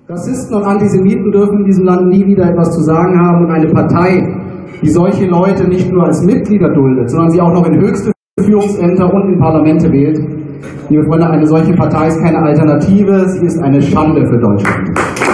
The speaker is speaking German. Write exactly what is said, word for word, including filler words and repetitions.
Rassisten und Antisemiten dürfen in diesem Land nie wieder etwas zu sagen haben, und eine Partei, die solche Leute nicht nur als Mitglieder duldet, sondern sie auch noch in höchste Führungsämter und in Parlamente wählt. Liebe Freunde, eine solche Partei ist keine Alternative, sie ist eine Schande für Deutschland.